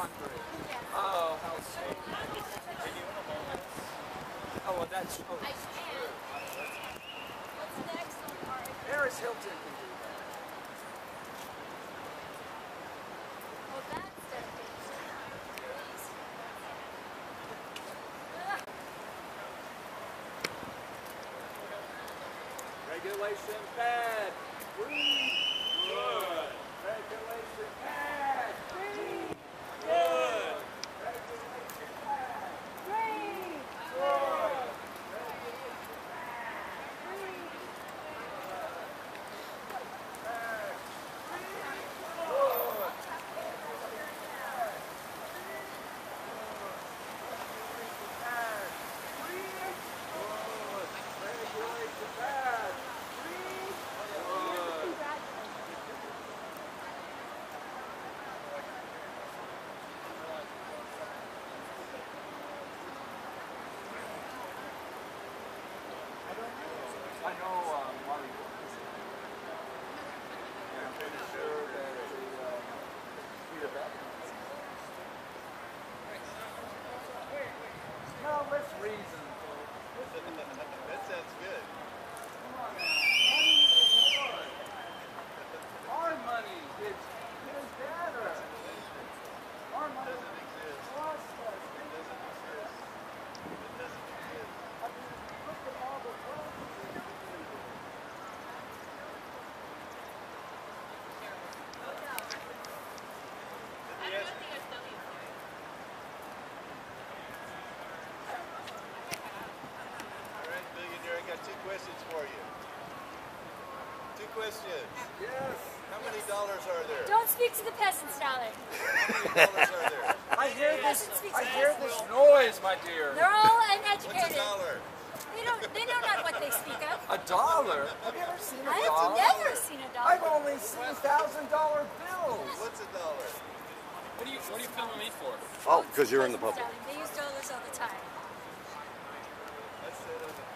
hungry. Oh, how sweet. Oh, well, that's true. What's next on our... Paris Hilton can do that. Oh, that's dedication. Regulation bad. Breathe. Good. Regulation bad. Breathe. Good. Regulation bad. Breathe. Good. I know Wally Wilkins. And I'm pretty sure that Peter Beckman. No, let's reason. That sounds good. Come on now. Money is yours. Our money is better. Our money Doesn't exist. costs us. It doesn't exist. It doesn't exist. I mean, look at all the wealth we created. All right, Billionaire, I got 2 questions for you. 2 questions. Yes. How many dollars are there? Don't speak to the peasants, darling. How many dollars are there? I hear this. Peasants speak I to hear peasants. this noise, my dear. They're all What's a uneducated. dollar? They know not what they speak of. $1? Have you ever seen a I have dollar? never seen a I've dollar. only seen $1,000 bills. What's a dollar? What are you filming me for? Oh, because you're in the Peasants, public. darling. They use dollars all the time. I said